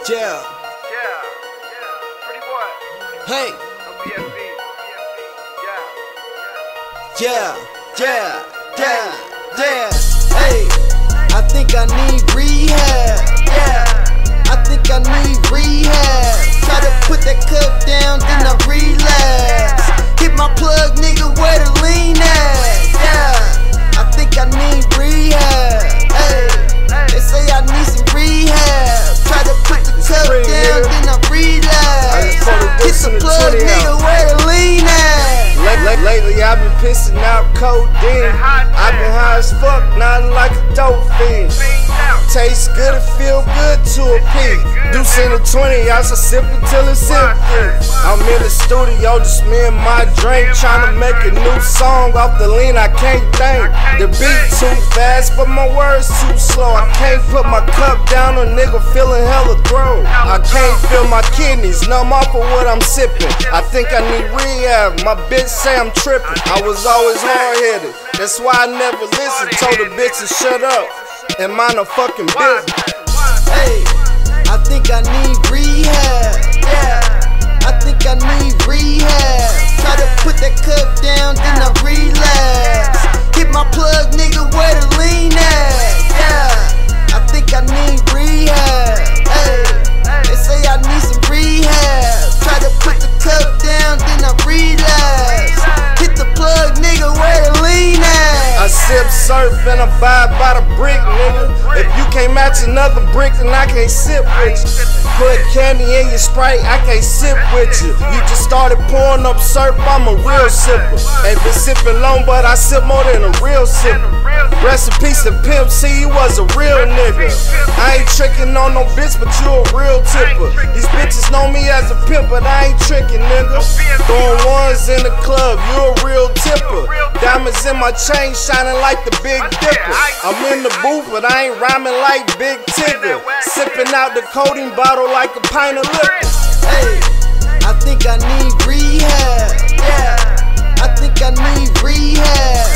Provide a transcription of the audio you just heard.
Yeah. Pretty boy. Hey. BSB. Yeah. Hey. I think I need rehab. Yeah. I think I need rehab. Try to put that cup down, then I relax. Hit my plug, nigga, where the lean at? Yeah. I think I need rehab. Hey. They say I need some rehab. Try to put the cup down, then I relax. Hit the plug, nigga, where the lean at? Lately I've been pissing out codeine. I've been high as fuck, nothing like a dope fiend. Tastes good, it feel good to a peak. Deuce in a 20 ounce, I sip it till it's empty. I'm in the studio, just me and my drink, trying to make a new song off the lean. I can't think. The beat too fast, but my words too slow. I can't put my cup down, a nigga feeling hella throat. I can't feel my kidneys, numb off of what I'm sipping. I think I need rehab. My bitch say I'm tripping. I was always hard-headed, that's why I never listened. Told the bitch to shut up and mind her fucking business. Hey, I think I need rehab. Yeah, I think I need rehab. Try to put that cup down, then I relax. Hit my plug, nigga, where the lean at? Yeah, I think I need rehab. Hey, they say I need some rehab. Try to put the cup down, then I relax. Hit the plug, nigga, where the lean at? I sip surf and I vibe by the brick, nigga. If you can't match another brick, then I can't sip with you. Put candy in your Sprite, I can't sip with you. You just started pouring up surf, I'm a real sipper. Ain't been sipping long, but I sip more than a real sipper. Rest in peace to Pimp C, he was a real nigga. I ain't tricking on no bitch, but you a real tipper. These bitches know me as a pimp, but I ain't tricking, nigga. Throwing ones in the club, you a real tipper. Diamonds in my chain shining like the Big Dipper. I'm in the booth, but I ain't rhyming like Big Tigger. Sipping out the codeine bottle like a pint of liquor. Hey, I think I need rehab. Yeah, I think I need rehab.